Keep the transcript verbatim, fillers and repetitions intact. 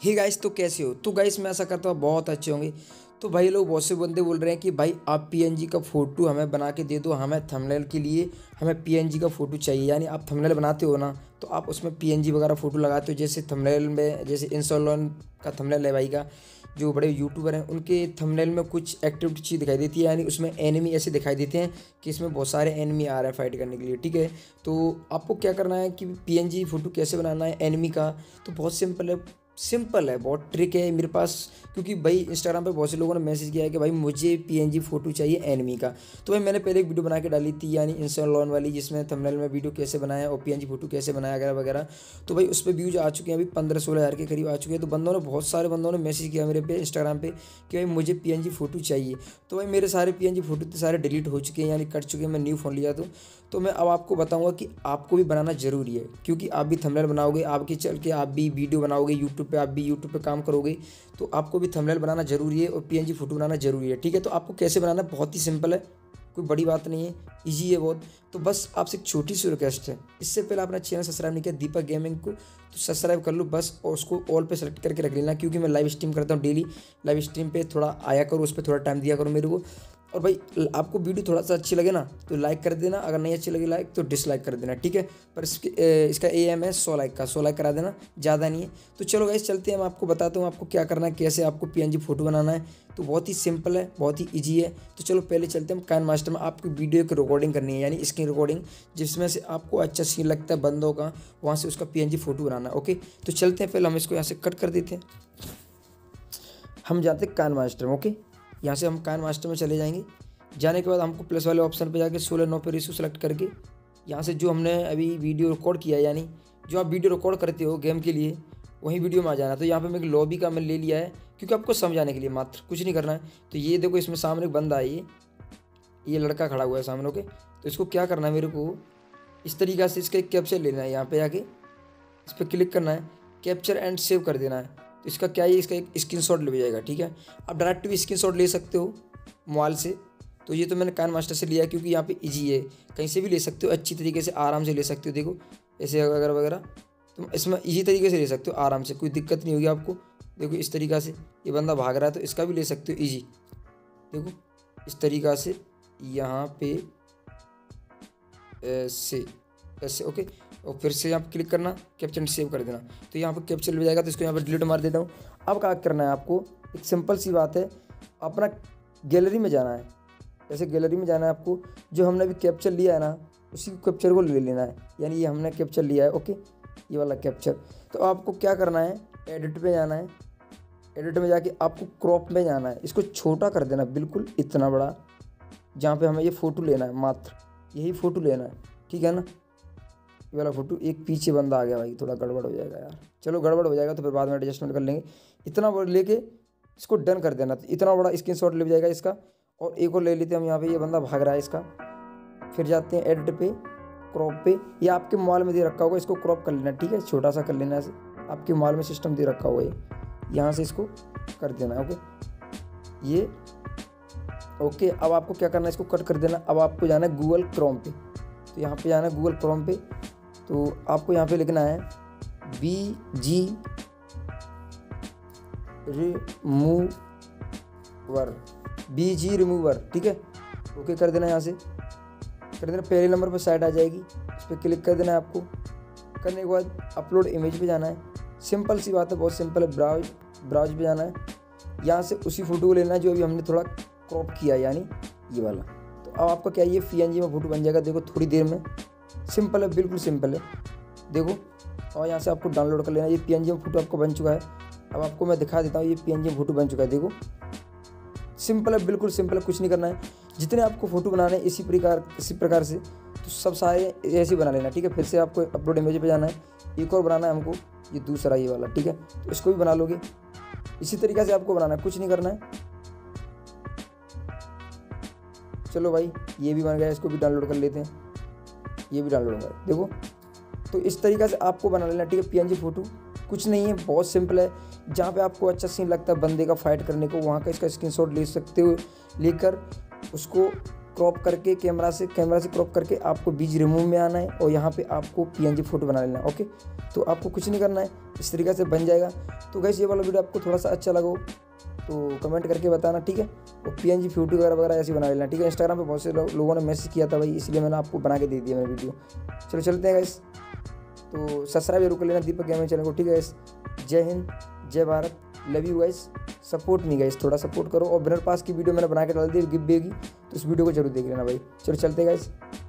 Hey guys, तो कैसे हो? तो गाइस मैं ऐसा करता हूँ बहुत अच्छे होंगे। तो भाई लोग बहुत से बंदे बोल रहे हैं कि भाई आप पीएनजी का फ़ोटो हमें बना के दे दो, हमें थंबनेल के लिए हमें पीएनजी का फ़ोटो चाहिए। यानी आप थंबनेल बनाते हो ना, तो आप उसमें पीएनजी वगैरह फ़ोटो लगाते हो। जैसे थंबनेल में जैसे इंस्टॉलन का थंबनेल है भाई का, जो बड़े यूट्यूबर हैं उनके थंबनेल में कुछ एक्टिविटी चीज़ दिखाई देती है, यानी उसमें एनिमी ऐसे दिखाई देते हैं कि इसमें बहुत सारे एनिमी आ रहे हैं फाइट करने के लिए। ठीक है, तो आपको क्या करना है कि पीएनजी फ़ोटो कैसे बनाना है एनिमी का, तो बहुत सिंपल है। सिंपल है, बहुत ट्रिक है मेरे पास। क्योंकि भाई इंस्टाग्राम पे बहुत से लोगों ने मैसेज किया है कि भाई मुझे पीएनजी फ़ोटो चाहिए एनिमी का। तो भाई मैंने पहले एक वीडियो बना के डाली थी, यानी इंस्टॉलन वाली, जिसमें थंबनेल में वीडियो कैसे बनाया और पीएनजी फ़ोटो कैसे बनाया वगैरह वगैरह। तो भाई उस पर व्यूज आ चुके हैं, अभी पंद्रह सोलह हज़ार के करीब आ चुके हैं। तो बंदों ने, बहुत सारे बंदों ने मैसेज किया मेरे पे इंस्टाग्राम पे कि भाई मुझे पीएनजी फ़ोटो चाहिए। तो भाई मेरे सारे पीएनजी फ़ोटो तो सारे डिलीट हो चुके हैं, यानी कट चुके हैं। मैं न्यू फ़ोन लिया तो तो मैं अब आपको बताऊंगा कि आपको भी बनाना ज़रूरी है, क्योंकि आप भी थंबनेल बनाओगे, आपके चल के आप भी वीडियो बनाओगे यूट्यूब पे, आप भी यूट्यूब पे काम करोगे, तो आपको भी थंबनेल बनाना ज़रूरी है और पीएनजी फ़ोटो बनाना ज़रूरी है। ठीक है, तो आपको कैसे बनाना है, बहुत ही सिंपल है, कोई बड़ी बात नहीं है, इजी है बहुत। तो बस आपसे एक छोटी सी रिक्वेस्ट है, इससे पहले अपना चैनल सब्सक्राइब नहीं किया दीपक गेमिंग को, तो सब्सक्राइब कर लो बस, और उसको ऑल पे सेलेक्ट करके रख लेना, क्योंकि मैं लाइव स्ट्रीम करता हूँ डेली। लाइव स्ट्रीम पे थोड़ा आया करो, उस पर थोड़ा टाइम दिया करो मेरे को। और भाई आपको वीडियो थोड़ा सा अच्छी लगे ना तो लाइक कर देना, अगर नहीं अच्छी लगे लाइक तो डिसलाइक कर देना। ठीक है, पर इसके इसका ए एम है सौ लाइक का, सौ लाइक करा देना, ज़्यादा नहीं है। तो चलो गाइस चलते हैं, मैं आपको बताता हूँ आपको क्या करना है, कैसे आपको पीएनजी फ़ोटो बनाना है। तो बहुत ही सिंपल है, बहुत ही ईजी है। तो चलो पहले चलते हैं काइन मास्टर में। आपको वीडियो की रिकॉर्डिंग करनी है, यानी स्क्रीन रिकॉर्डिंग, जिसमें से आपको अच्छा सीन लगता है बंदों का, वहाँ से उसका पीएनजी फ़ोटो बनाना है। ओके, तो चलते हैं, पहले हम इसको यहाँ से कट कर देते हैं। हम जाते हैं काइन मास्टर में। ओके, यहाँ से हम काइन मास्टर में चले जाएंगे। जाने के बाद हमको प्लस वाले ऑप्शन पे जाके सोलह नौ पे रेशो सेलेक्ट करके यहाँ से जो हमने अभी वीडियो रिकॉर्ड किया है, यानी जो आप वीडियो रिकॉर्ड करते हो गेम के लिए, वहीं वीडियो में आ जाना। तो यहाँ पे मैं एक लॉबी का मैं ले लिया है, क्योंकि आपको समझाने के लिए, मात्र कुछ नहीं करना है। तो ये देखो, इसमें सामने एक बंदा है, ये ये लड़का खड़ा हुआ है सामने। ओके, तो इसको क्या करना है, मेरे को इस तरीक़ा से इसका एक कैप्चर लेना है, यहाँ पर आके इस पर क्लिक करना है, कैप्चर एंड सेव कर देना है। तो इसका क्या है, इसका एक स्क्रीनशॉट ले जाएगा। ठीक है, आप डायरेक्ट भी स्क्रीनशॉट ले सकते हो मोबाइल से। तो ये तो मैंने काइन मास्टर से लिया है, क्योंकि यहाँ पे इजी है, कहीं से भी ले सकते हो, अच्छी तरीके से आराम से ले सकते हो। देखो ऐसे वगैरह वगैरह, तुम इसमें इजी तरीके से ले सकते हो, आराम से, कोई दिक्कत नहीं होगी आपको। देखो इस तरीक़ा से ये बंदा भाग रहा है, तो इसका भी ले सकते हो ईजी। देखो इस तरीक़ा से यहाँ पे ऐसे ऐसे। ओके, और फिर से यहाँ पर क्लिक करना, कैप्चर एंड सेव कर देना। तो यहाँ पर कैप्चर ले जाएगा, तो इसको यहाँ पर डिलीट मार देता हूँ। अब क्या करना है आपको, एक सिंपल सी बात है, अपना गैलरी में जाना है। जैसे गैलरी में जाना है आपको, जो हमने अभी कैप्चर लिया है ना, उसी कैप्चर को ले लेना है, यानी ये हमने कैप्चर लिया है। ओके, ये वाला कैप्चर। तो आपको क्या करना है, एडिट पे जाना है, एडिट में जाके आपको क्रॉप में जाना है, इसको छोटा कर देना बिल्कुल इतना बड़ा, जहाँ पे हमें ये फ़ोटो लेना है, मात्र यही फ़ोटो लेना है। ठीक है ना, ये वाला फ़ोटो। एक पीछे बंदा आ गया भाई, थोड़ा गड़बड़ हो जाएगा यार, चलो गड़बड़ हो जाएगा तो फिर बाद में एडजस्टमेंट कर लेंगे। इतना बड़ा लेके इसको डन कर देना, तो इतना बड़ा स्क्रीनशॉट ले जाएगा इसका। और एक और ले लेते हैं हम, यहाँ पे ये बंदा भाग रहा है इसका। फिर जाते हैं एडिट पे, क्रॉप पे, ये आपके मोबाइल में दे रखा होगा, इसको क्रॉप कर लेना। ठीक है, छोटा सा कर लेना, ऐसे आपके मोबाइल में सिस्टम दे रखा होगा ये, यहाँ से इसको कर देना। ओके, ये ओके। अब आपको क्या करना है, इसको कट कर देना। अब आपको जाना है गूगल क्रोम पे, तो यहाँ पे जाना है गूगल क्रोम पे। तो आपको यहाँ पे लिखना है B G remover, B G remover. ठीक है, ओके कर देना, यहाँ से कर देना। पहले नंबर पर साइट आ जाएगी, इस पर क्लिक कर देना है आपको। करने के बाद अपलोड इमेज पे जाना है, सिंपल सी बात है, बहुत सिंपल है। ब्राउज ब्राउज पे जाना है, यहाँ से उसी फ़ोटो को लेना है जो अभी हमने थोड़ा क्रॉप किया, यानी ये वाला। तो अब आपका क्या, ये पीएनजी में फ़ोटो बन जाएगा, देखो थोड़ी देर में। सिंपल है, बिल्कुल सिंपल है, देखो। और यहाँ से आपको डाउनलोड कर लेना, ये पीएनजी में फ़ोटो आपको बन चुका है। अब आपको मैं दिखा देता हूँ, ये पीएनजी में फ़ोटो बन चुका है, देखो। सिंपल है, बिल्कुल सिंपल है, कुछ नहीं करना है। जितने आपको फ़ोटो बनाने हैं इसी प्रकार इसी प्रकार से, तो सब सारे ऐसे ही बना लेना। ठीक है, फिर से आपको अपलोड इमेज पे जाना है, एक और बनाना है हमको, ये दूसरा ये वाला। ठीक है, तो इसको भी बना लोगे, इसी तरीके से आपको बनाना है, कुछ नहीं करना है। चलो भाई ये भी बन गया, इसको भी डाउनलोड कर लेते हैं, ये भी डाउनलोड होगा, देखो। तो इस तरीके से आपको बना लेना। ठीक है, पीएनजी फ़ोटो कुछ नहीं है, बहुत सिंपल है। जहाँ पे आपको अच्छा सीन लगता है बंदे का फाइट करने को, वहाँ का इसका स्क्रीनशॉट ले सकते हो, लेकर उसको क्रॉप करके कैमरा से कैमरा से क्रॉप करके आपको बीच रिमूव में आना है और यहाँ पे आपको पीएनजी फ़ोटो बना लेना है। ओके, तो आपको कुछ नहीं करना है, इस तरीके से बन जाएगा। तो गाइस ये वाला वीडियो आपको थोड़ा सा अच्छा लगा हो तो कमेंट करके बताना, ठीक है। और पीएनजी फोटो वगैरह वगैरह ऐसे बना लेना, ठीक है। इंस्टाग्राम पे बहुत से लो, लोगों ने मैसेज किया था भाई, इसलिए मैंने आपको बना के दे दिया मेरा वीडियो। चलो चलते हैं गाइस, तो सब्सक्राइब जरूर कर लेना दीपक गेमिंग चैनल को, ठीक है गाइस। जय हिंद, जय Bharat, love you guys. Support नहीं गाइस, थोड़ा सपोर्ट करो। और विनर पास की वीडियो मैंने बना के डाल दी गिफ्ट देगी, तो इस वीडियो को जरूर देख लेना भाई। चलो चलते हैं गाइस।